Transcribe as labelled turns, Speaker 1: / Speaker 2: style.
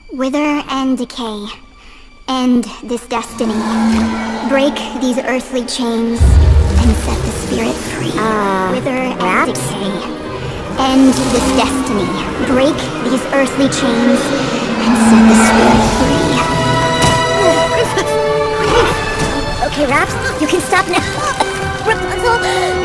Speaker 1: Wither and decay. End this destiny. Break these earthly chains and set the spirit free. Wither and decay. End this destiny. Break these earthly chains and set the spirit free. Okay, Raps, you can stop now. Rapunzel!